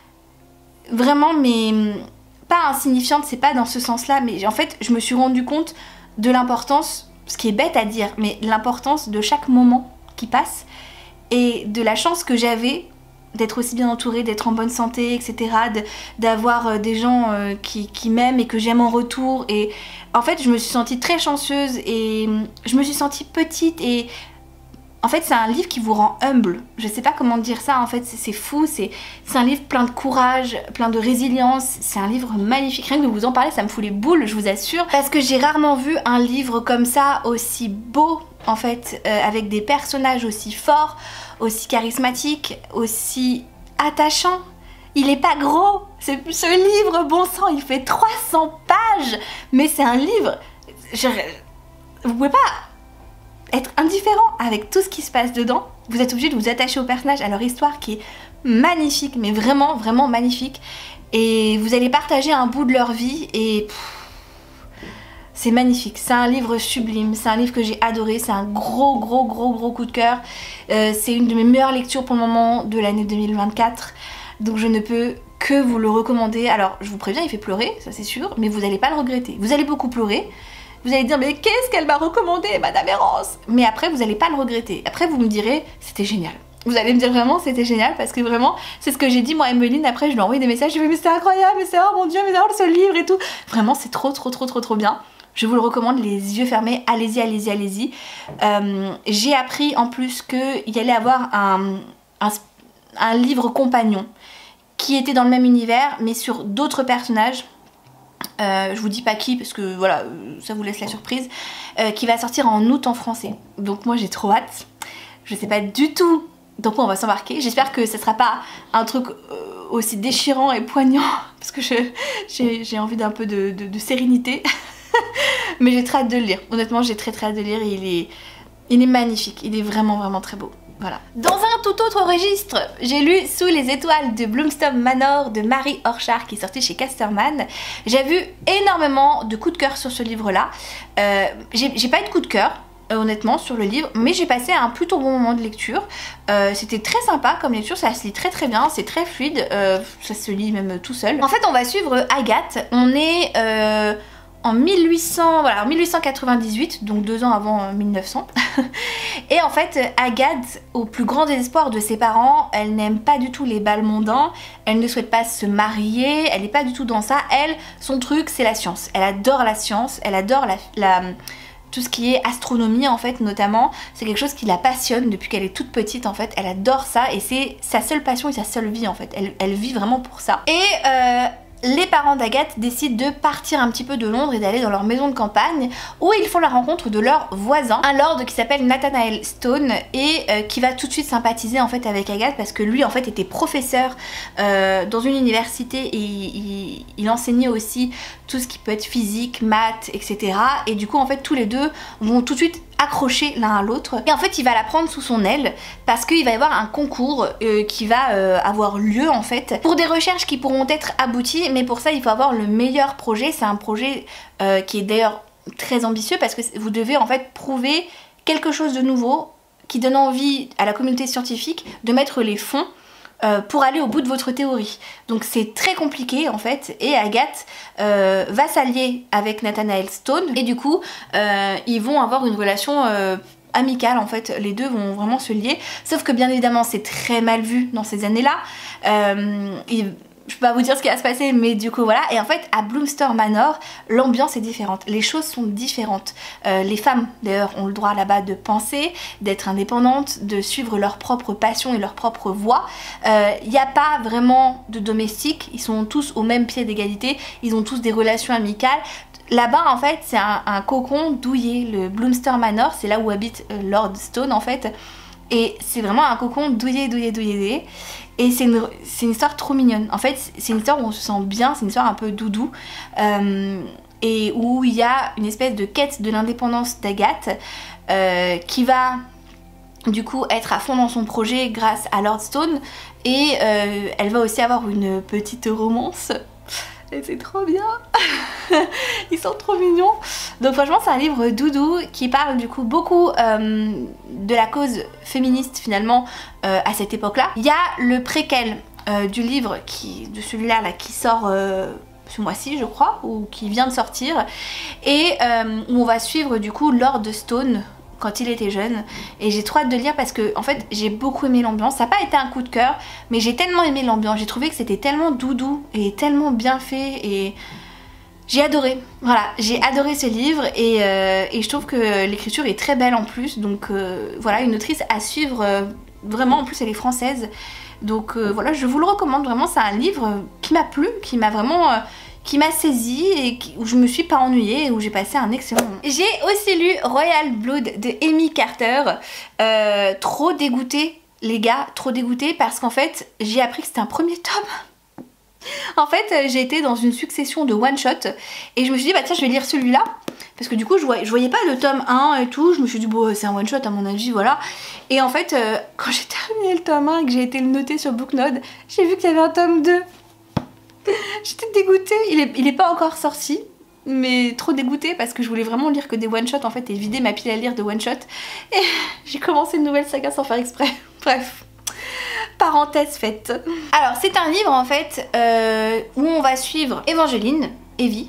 S1: vraiment mais pas insignifiante, c'est pas dans ce sens-là, mais en fait je me suis rendu compte de l'importance, ce qui est bête à dire, mais l'importance de chaque moment qui passe et de la chance que j'avais d'être aussi bien entourée, d'être en bonne santé, et cetera, d'avoir des gens qui, qui m'aiment et que j'aime en retour. Et en fait je me suis sentie très chanceuse et je me suis sentie petite, et en fait c'est un livre qui vous rend humble, je sais pas comment dire ça, en fait c'est fou, c'est un livre plein de courage, plein de résilience, c'est un livre magnifique, rien que de vous en parler ça me fout les boules, je vous assure, parce que j'ai rarement vu un livre comme ça, aussi beau en fait, euh, avec des personnages aussi forts, aussi charismatiques, aussi attachants. Il est pas gros, ce livre, bon sang, il fait trois cents pages, mais c'est un livre, je, vous pouvez pas être indifférent avec tout ce qui se passe dedans. Vous êtes obligé de vous attacher aux personnages, à leur histoire qui est magnifique, mais vraiment vraiment magnifique, et vous allez partager un bout de leur vie et c'est magnifique. C'est un livre sublime, c'est un livre que j'ai adoré, c'est un gros gros gros gros coup de cœur. Euh, c'est une de mes meilleures lectures pour le moment de l'année deux mille vingt-quatre, donc je ne peux que vous le recommander. Alors je vous préviens, il fait pleurer, ça c'est sûr, mais vous n'allez pas le regretter. Vous allez beaucoup pleurer, vous allez dire mais qu'est-ce qu'elle m'a recommandé Madame Errance, mais après vous n'allez pas le regretter. Après vous me direz c'était génial. Vous allez me dire vraiment c'était génial, parce que vraiment c'est ce que j'ai dit moi à Emeline. Après je lui ai envoyé des messages, je lui ai dit mais c'est incroyable, mais c'est oh mon dieu, mais alors ce livre et tout. Vraiment c'est trop trop trop trop trop bien. Je vous le recommande les yeux fermés, allez-y, allez-y, allez-y. Euh, j'ai appris en plus qu'il y allait avoir un, un, un livre compagnon qui était dans le même univers mais sur d'autres personnages. Euh, je vous dis pas qui parce que voilà, ça vous laisse la surprise, euh, qui va sortir en août en français. Donc moi j'ai trop hâte. Je sais pas du tout dans quoi on va s'embarquer. J'espère que ce sera pas un truc euh, aussi déchirant et poignant, parce que j'ai envie d'un peu de, de, de sérénité. Mais j'ai très hâte de le lire. Honnêtement, j'ai très très hâte de le lire et il est, il est magnifique. Il est vraiment vraiment très beau. Voilà. Dans un tout autre registre, j'ai lu Sous les étoiles de Bloomstorm Manor de Marie Orchard qui est sorti chez Casterman. J'ai vu énormément de coups de cœur sur ce livre-là. Euh, j'ai pas eu de coup de cœur. Euh, honnêtement sur le livre, mais j'ai passé un plutôt bon moment de lecture. Euh, c'était très sympa comme lecture, ça se lit très très bien, c'est très fluide, euh, ça se lit même tout seul. En fait on va suivre Agathe, on est euh, en mille huit cents, voilà, en mille huit cent quatre-vingt-dix-huit, donc deux ans avant euh, mille neuf cents. Et en fait Agathe, au plus grand désespoir de ses parents, elle n'aime pas du tout les bals mondains, elle ne souhaite pas se marier, elle n'est pas du tout dans ça. Elle, son truc c'est la science, elle adore la science, elle adore la... la tout ce qui est astronomie en fait notamment, c'est quelque chose qui la passionne depuis qu'elle est toute petite en fait, elle adore ça et c'est sa seule passion et sa seule vie en fait, elle, elle vit vraiment pour ça. Et euh, les parents d'Agathe décident de partir un petit peu de Londres et d'aller dans leur maison de campagne où ils font la rencontre de leur voisin, un lord qui s'appelle Nathanael Stone et euh, qui va tout de suite sympathiser en fait avec Agathe parce que lui en fait était professeur euh, dans une université et il, il enseignait aussi tout ce qui peut être physique, maths, et cetera. Et du coup en fait tous les deux vont tout de suite accrochés l'un à l'autre et en fait il va la prendre sous son aile parce qu'il va y avoir un concours euh, qui va euh, avoir lieu en fait pour des recherches qui pourront être abouties, mais pour ça il faut avoir le meilleur projet. C'est un projet euh, qui est d'ailleurs très ambitieux parce que vous devez en fait prouver quelque chose de nouveau qui donne envie à la communauté scientifique de mettre les fonds Euh, pour aller au bout de votre théorie. Donc c'est très compliqué en fait et Agathe euh, va s'allier avec Nathanael Stone et du coup euh, ils vont avoir une relation euh, amicale en fait, les deux vont vraiment se lier, sauf que bien évidemment c'est très mal vu dans ces années là. Euh, je peux pas vous dire ce qui va se passer mais du coup voilà, et en fait à Bloomstorm Manor l'ambiance est différente, les choses sont différentes. Euh, les femmes d'ailleurs ont le droit là-bas de penser, d'être indépendantes, de suivre leur propre passion et leur propre voie. Il n'y a pas vraiment de domestiques, ils sont tous au même pied d'égalité, ils ont tous des relations amicales. Là-bas en fait c'est un, un cocon douillet, le Bloomstorm Manor, c'est là où habite euh, Lord Stone en fait. Et c'est vraiment un cocon douillet, douillet, douillet. Et c'est une, une histoire trop mignonne. En fait, c'est une histoire où on se sent bien, c'est une histoire un peu doudou. Euh, et où il y a une espèce de quête de l'indépendance d'Agathe euh, qui va du coup être à fond dans son projet grâce à Lord Stone. Et euh, elle va aussi avoir une petite romance. Et c'est trop bien. Ils sont trop mignons. Donc franchement c'est un livre doudou qui parle du coup beaucoup euh, de la cause féministe finalement euh, à cette époque là. Il y a le préquel euh, du livre qui, de celui-là là, qui sort euh, ce mois-ci je crois, ou qui vient de sortir, et euh, où on va suivre du coup Lord Stone quand il était jeune, et j'ai trop hâte de lire parce que en fait j'ai beaucoup aimé l'ambiance. Ça n'a pas été un coup de cœur mais j'ai tellement aimé l'ambiance, j'ai trouvé que c'était tellement doudou et tellement bien fait et j'ai adoré. Voilà, j'ai adoré ce livre et, euh, et je trouve que l'écriture est très belle en plus, donc euh, voilà, une autrice à suivre euh, vraiment. En plus elle est française, donc euh, voilà, je vous le recommande vraiment. C'est un livre qui m'a plu, qui m'a vraiment euh, qui m'a saisi et qui, où je me suis pas ennuyée et où j'ai passé un excellent moment. J'ai aussi lu Royal Blood de Amy Carter. Euh, trop dégoûtée les gars, trop dégoûtée parce qu'en fait j'ai appris que c'était un premier tome. En fait j'ai été dans une succession de one shot et je me suis dit bah tiens je vais lire celui-là parce que du coup je voyais, je voyais pas le tome un et tout, je me suis dit bon c'est un one shot à mon avis, voilà. Et en fait euh, quand j'ai terminé le tome un et que j'ai été le noter sur Booknode, j'ai vu qu'il y avait un tome deux. J'étais dégoûtée, il est, il est pas encore sorti, mais trop dégoûtée parce que je voulais vraiment lire que des one shot en fait et vider ma pile à lire de one shot. Et j'ai commencé une nouvelle saga sans faire exprès. Bref, parenthèse faite. Alors c'est un livre en fait euh, où on va suivre Evangeline, Evie,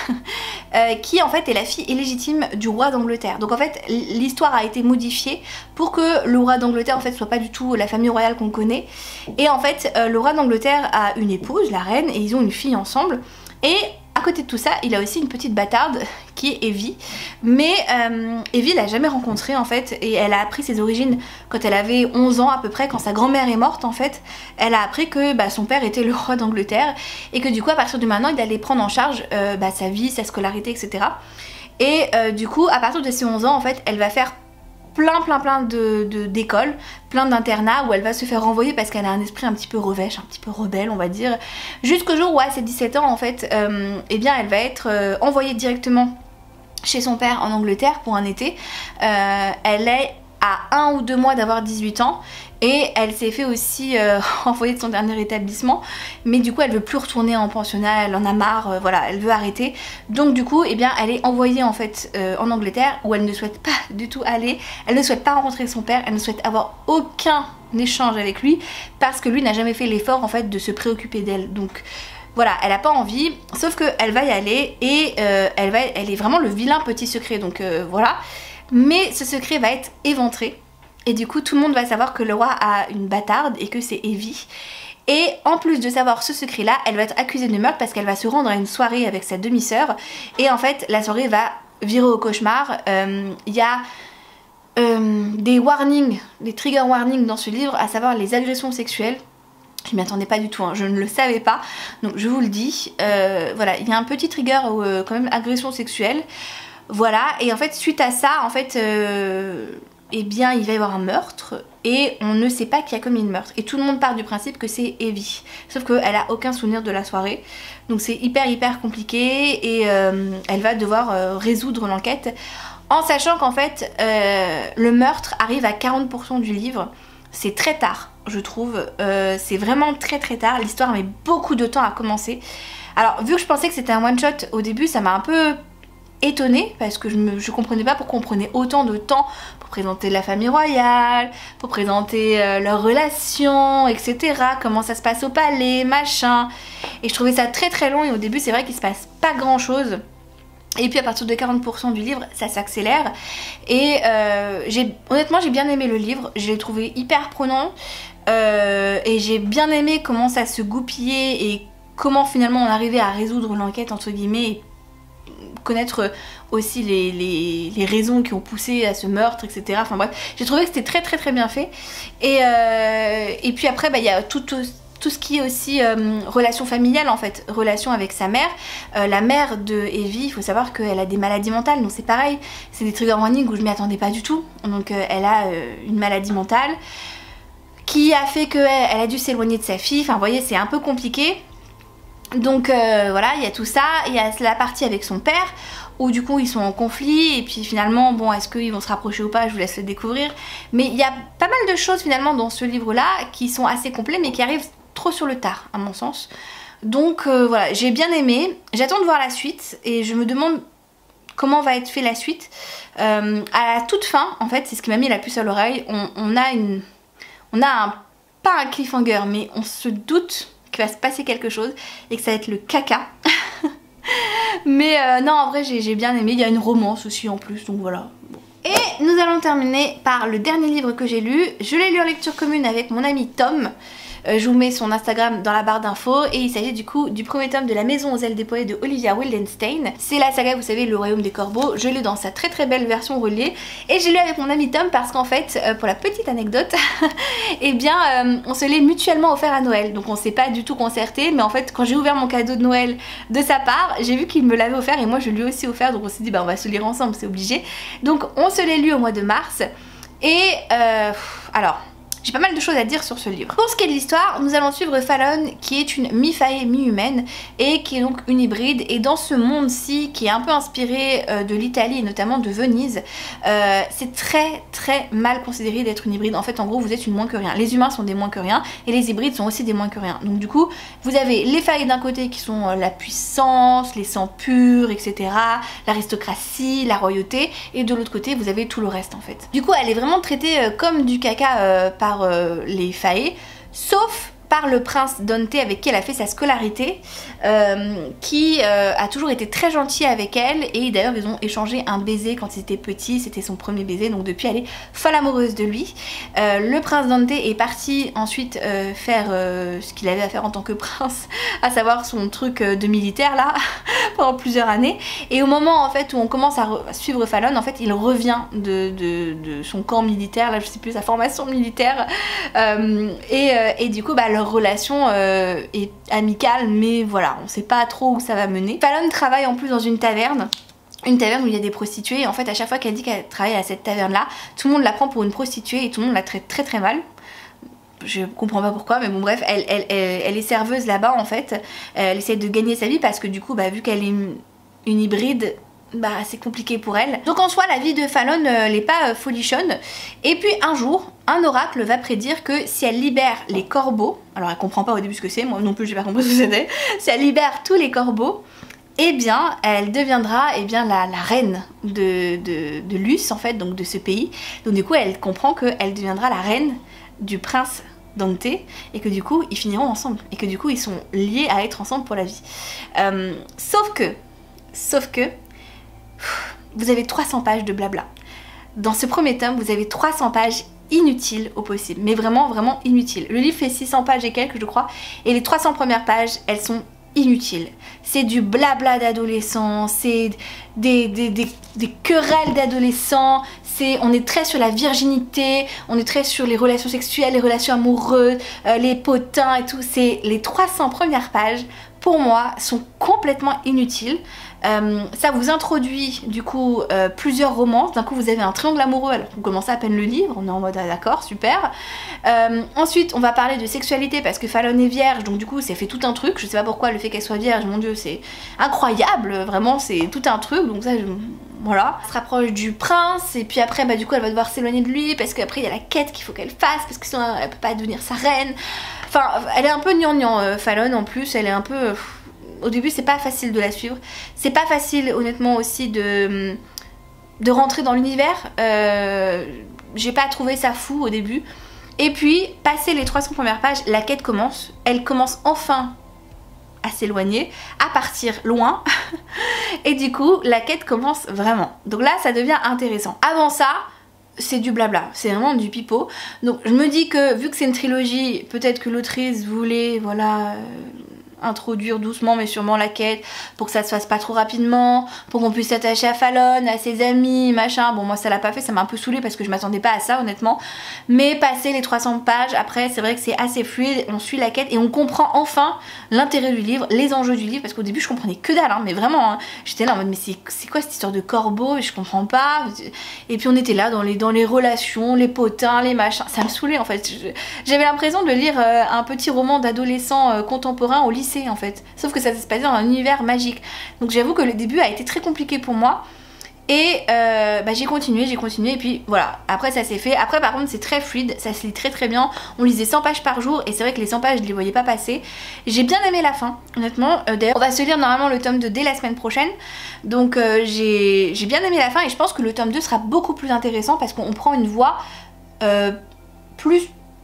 S1: euh, qui en fait est la fille illégitime du roi d'Angleterre. Donc en fait l'histoire a été modifiée pour que le roi d'Angleterre en fait soit pas du tout la famille royale qu'on connaît. Et en fait euh, le roi d'Angleterre a une épouse, la reine, et ils ont une fille ensemble. Et à côté de tout ça, il a aussi une petite bâtarde qui est Evie. Mais euh, Evie l'a jamais rencontrée en fait, et elle a appris ses origines quand elle avait onze ans à peu près, quand sa grand-mère est morte en fait. Elle a appris que bah, son père était le roi d'Angleterre et que du coup à partir de maintenant il allait prendre en charge euh, bah, sa vie, sa scolarité, et cetera. Et euh, du coup à partir de ses onze ans en fait, elle va faire plein plein plein de, de, d'écoles, plein d'internats où elle va se faire renvoyer parce qu'elle a un esprit un petit peu revêche, un petit peu rebelle on va dire, jusqu'au jour où à ses dix-sept ans en fait, euh, eh bien elle va être euh, envoyée directement chez son père en Angleterre pour un été. Euh, elle est à un ou deux mois d'avoir dix-huit ans et elle s'est fait aussi euh, envoyer de son dernier établissement, mais du coup elle veut plus retourner en pensionnat, elle en a marre, euh, voilà, elle veut arrêter. Donc du coup, eh bien, elle est envoyée en fait euh, en Angleterre où elle ne souhaite pas du tout aller, elle ne souhaite pas rencontrer son père, elle ne souhaite avoir aucun échange avec lui parce que lui n'a jamais fait l'effort en fait de se préoccuper d'elle. Donc voilà, elle a pas envie, sauf qu'elle va y aller et euh, elle, va, elle est vraiment le vilain petit secret, donc euh, voilà. Mais ce secret va être éventré et du coup tout le monde va savoir que le roi a une bâtarde et que c'est Evie. Et en plus de savoir ce secret là, elle va être accusée de meurtre parce qu'elle va se rendre à une soirée avec sa demi-sœur et en fait la soirée va virer au cauchemar. Il euh, y a euh, des warnings, des trigger warnings dans ce livre, à savoir les agressions sexuelles. Je m'y attendais pas du tout, hein, je ne le savais pas, donc je vous le dis. Euh, voilà, il y a un petit trigger euh, quand même agression sexuelle. Voilà, et en fait suite à ça, en fait, euh, eh bien il va y avoir un meurtre et on ne sait pas qui a commis le meurtre. Et tout le monde part du principe que c'est Evie, sauf qu'elle a aucun souvenir de la soirée. Donc c'est hyper hyper compliqué et euh, elle va devoir euh, résoudre l'enquête en sachant qu'en fait euh, le meurtre arrive à quarante pour cent du livre. C'est très tard, je trouve, euh, c'est vraiment très très tard, l'histoire met beaucoup de temps à commencer. Alors vu que je pensais que c'était un one shot au début, ça m'a un peu étonnée parce que je, me, je comprenais pas pourquoi on prenait autant de temps pour présenter la famille royale, pour présenter euh, leurs relations, et cetera. Comment ça se passe au palais, machin. Et je trouvais ça très très long et au début c'est vrai qu'il se passe pas grand chose. Et puis à partir de quarante pour cent du livre, ça s'accélère. Et euh, j'ai, honnêtement j'ai bien aimé le livre, je l'ai trouvé hyper prenant. Euh, et j'ai bien aimé comment ça se goupillait et comment finalement on arrivait à résoudre l'enquête entre guillemets. Et connaître aussi les, les, les raisons qui ont poussé à ce meurtre, et cetera. Enfin bref, j'ai trouvé que c'était très très très bien fait. Et, euh, et puis après, bah, y a tout, tout, tout ce qui est aussi euh, relation familiale en fait, relation avec sa mère. Euh, la mère de Evie, il faut savoir qu'elle a des maladies mentales, donc c'est pareil, c'est des trigger warnings où je m'y attendais pas du tout. Donc euh, elle a euh, une maladie mentale qui a fait qu'elle elle a dû s'éloigner de sa fille. Enfin vous voyez, c'est un peu compliqué. Donc euh, voilà, il y a tout ça, il y a la partie avec son père où du coup ils sont en conflit et puis finalement bon est-ce qu'ils vont se rapprocher ou pas, je vous laisse le découvrir. Mais il y a pas mal de choses finalement dans ce livre là qui sont assez complets mais qui arrivent trop sur le tard à mon sens. Donc euh, voilà, j'ai bien aimé, j'attends de voir la suite et je me demande comment va être fait la suite. Euh, à la toute fin en fait, c'est ce qui m'a mis la puce à l'oreille, on, on a une... on a un... pas un cliffhanger mais on se doute qu'il va se passer quelque chose et que ça va être le caca. Mais euh, non en vrai j'ai bien aimé, il y a une romance aussi en plus donc voilà. Bon. Et nous allons terminer par le dernier livre que j'ai lu. Je l'ai lu en lecture commune avec mon ami Tom. Euh, je vous mets son Instagram dans la barre d'infos et il s'agit du coup du premier tome de La Maison aux ailes des poètes de Olivia Wildenstein. C'est la saga, vous savez, Le Royaume des Corbeaux. Je l'ai lu dans sa très très belle version reliée et j'ai lu avec mon ami Tom parce qu'en fait, euh, pour la petite anecdote, eh bien euh, on se l'est mutuellement offert à Noël. Donc on s'est pas du tout concerté, mais en fait quand j'ai ouvert mon cadeau de Noël de sa part, j'ai vu qu'il me l'avait offert et moi je lui ai aussi offert, donc on s'est dit bah on va se lire ensemble, c'est obligé. Donc on se l'est lu au mois de mars et euh, alors... j'ai pas mal de choses à dire sur ce livre. Pour ce qui est de l'histoire, nous allons suivre Fallon qui est une mi-faée, mi-humaine et qui est donc une hybride. Et dans ce monde-ci qui est un peu inspiré euh, de l'Italie et notamment de Venise, euh, c'est très très mal considéré d'être une hybride. En fait en gros vous êtes une moins que rien. Les humains sont des moins que rien et les hybrides sont aussi des moins que rien. Donc du coup vous avez les failles d'un côté qui sont euh, la puissance, les sangs purs, et cetera. L'aristocratie, la royauté et de l'autre côté vous avez tout le reste en fait. Du coup elle est vraiment traitée euh, comme du caca euh, par Euh, les faées, sauf par le prince Dante avec qui elle a fait sa scolarité, euh, qui euh, a toujours été très gentil avec elle et d'ailleurs ils ont échangé un baiser quand ils étaient petits, c'était son premier baiser, donc depuis elle est folle amoureuse de lui. Euh, le prince Dante est parti ensuite euh, faire euh, ce qu'il avait à faire en tant que prince, à savoir son truc de militaire là, pendant plusieurs années, et au moment en fait où on commence à, à suivre Fallon, en fait il revient de, de, de son camp militaire, là je sais plus, sa formation militaire, euh, et, euh, et du coup bah leur relation euh, est amicale mais voilà on sait pas trop où ça va mener. Fallon travaille en plus dans une taverne une taverne où il y a des prostituées et en fait à chaque fois qu'elle dit qu'elle travaille à cette taverne là, tout le monde la prend pour une prostituée et tout le monde la traite très très mal. Je comprends pas pourquoi, mais bon bref, elle, elle, elle, elle est serveuse là-bas en fait, elle essaie de gagner sa vie parce que du coup bah, vu qu'elle est une, une hybride, bah c'est compliqué pour elle. Donc en soi la vie de Fallon euh, n'est pas euh, folichonne. Et puis un jour, un oracle va prédire que si elle libère les corbeaux, alors elle comprend pas au début ce que c'est, moi non plus j'ai pas compris ce que c'était, si elle libère tous les corbeaux, eh bien elle deviendra eh bien, la, la reine de, de, de Luce en fait, donc de ce pays. Donc du coup elle comprend qu'elle deviendra la reine du prince Dante et que du coup ils finiront ensemble et que du coup ils sont liés à être ensemble pour la vie. Euh, sauf que, sauf que, vous avez trois cents pages de blabla. Dans ce premier tome vous avez trois cents pages inutiles au possible, mais vraiment vraiment inutiles. Le livre fait six cents pages et quelques je crois, et les trois cents premières pages elles sont inutile. C'est du blabla d'adolescents, c'est des, des, des, des querelles d'adolescents, c'est, on est très sur la virginité, on est très sur les relations sexuelles, les relations amoureuses, euh, les potins et tout. C'est les trois cents premières pages, pour moi, sont complètement inutiles. Euh, ça vous introduit du coup euh, plusieurs romances. D'un coup vous avez un triangle amoureux alors qu'on commence à peine le livre, on est en mode ah, d'accord, super. Euh, ensuite on va parler de sexualité parce que Fallon est vierge, donc du coup ça fait tout un truc. Je sais pas pourquoi le fait qu'elle soit vierge, mon dieu c'est incroyable, vraiment c'est tout un truc. Donc ça je... voilà. Elle se rapproche du prince et puis après bah du coup elle va devoir s'éloigner de lui parce qu'après il y a la quête qu'il faut qu'elle fasse parce que sinon elle peut pas devenir sa reine. Enfin elle est un peu gnangnan euh, Fallon en plus, elle est un peu... Euh, au début c'est pas facile de la suivre, c'est pas facile honnêtement aussi de, de rentrer dans l'univers, euh, j'ai pas trouvé ça fou au début. Et puis passé les trois cents premières pages, la quête commence, elle commence enfin à s'éloigner, à partir loin et du coup la quête commence vraiment, donc là ça devient intéressant. Avant ça c'est du blabla, c'est vraiment du pipeau. Donc je me dis que vu que c'est une trilogie, peut-être que l'autrice voulait voilà euh, introduire doucement mais sûrement la quête pour que ça se fasse pas trop rapidement, pour qu'on puisse s'attacher à Fallon, à ses amis, machin. Bon moi ça l'a pas fait, ça m'a un peu saoulée parce que je m'attendais pas à ça honnêtement. Mais passer les trois cents pages, après c'est vrai que c'est assez fluide, on suit la quête et on comprend enfin l'intérêt du livre, les enjeux du livre, parce qu'au début je comprenais que dalle, hein, mais vraiment, hein, j'étais là en mode mais c'est quoi cette histoire de corbeau, je comprends pas. Et puis on était là dans les, dans les relations, les potins, les machins, ça me saoulait en fait. J'avais l'impression de lire euh, un petit roman d'adolescent euh, contemporain au lycée en fait, sauf que ça se passait dans un univers magique. Donc j'avoue que le début a été très compliqué pour moi et euh, bah, j'ai continué, j'ai continué et puis voilà, après ça s'est fait. Après par contre c'est très fluide, ça se lit très très bien, on lisait cent pages par jour et c'est vrai que les cent pages je les voyais pas passer. J'ai bien aimé la fin honnêtement, euh, d'ailleurs on va se lire normalement le tome deux dès la semaine prochaine, donc euh, j'ai bien aimé la fin et je pense que le tome deux sera beaucoup plus intéressant parce qu'on prend une voie euh, plus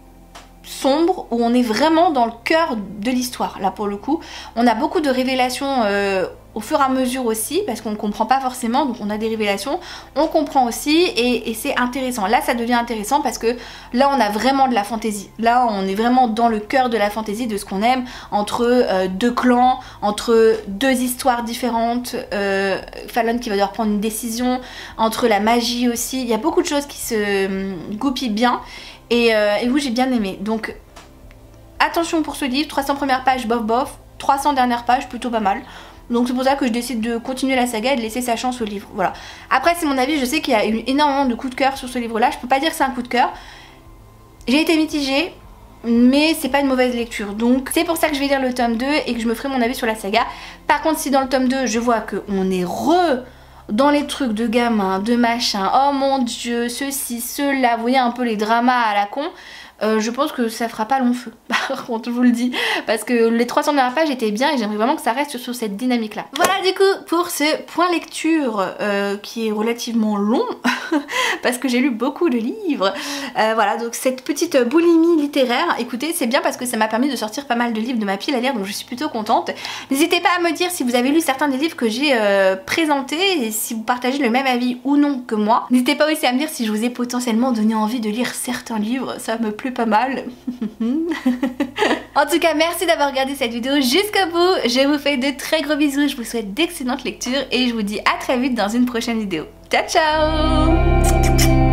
S1: sombre où on est vraiment dans le cœur de l'histoire. Là pour le coup on a beaucoup de révélations euh, au fur et à mesure aussi parce qu'on ne comprend pas forcément, donc on a des révélations, on comprend aussi et, et c'est intéressant. Là ça devient intéressant parce que là on a vraiment de la fantaisie, là on est vraiment dans le cœur de la fantaisie, de ce qu'on aime, entre euh, deux clans, entre deux histoires différentes, euh, Fallon qui va devoir prendre une décision, entre la magie aussi, il y a beaucoup de choses qui se euh, goupillent bien. Et, euh, et oui j'ai bien aimé, donc attention pour ce livre, trois cents premières pages bof bof, trois cents dernières pages plutôt pas mal. Donc c'est pour ça que je décide de continuer la saga et de laisser sa chance au livre, voilà. Après c'est mon avis, je sais qu'il y a eu énormément de coups de cœur sur ce livre là, je peux pas dire que c'est un coup de cœur. J'ai été mitigée, mais c'est pas une mauvaise lecture, donc c'est pour ça que je vais lire le tome deux et que je me ferai mon avis sur la saga. Par contre si dans le tome deux je vois qu'on est re... dans les trucs de gamins, de machin, oh mon dieu, ceci, cela, vous voyez un peu les dramas à la con, euh, je pense que ça fera pas long feu, par contre je vous le dis, parce que les trois cents dernières pages étaient bien et j'aimerais vraiment que ça reste sur, sur cette dynamique là. Voilà du coup pour ce point lecture euh, qui est relativement long, parce que j'ai lu beaucoup de livres, euh, voilà donc cette petite boulimie littéraire, écoutez c'est bien parce que ça m'a permis de sortir pas mal de livres de ma pile à lire, donc je suis plutôt contente. N'hésitez pas à me dire si vous avez lu certains des livres que j'ai euh, présentés et si vous partagez le même avis ou non que moi. N'hésitez pas aussi à me dire si je vous ai potentiellement donné envie de lire certains livres, ça me plaît pas mal. En tout cas merci d'avoir regardé cette vidéo jusqu'au bout, je vous fais de très gros bisous, je vous souhaite d'excellentes lectures et je vous dis à très vite dans une prochaine vidéo. Ciao ciao.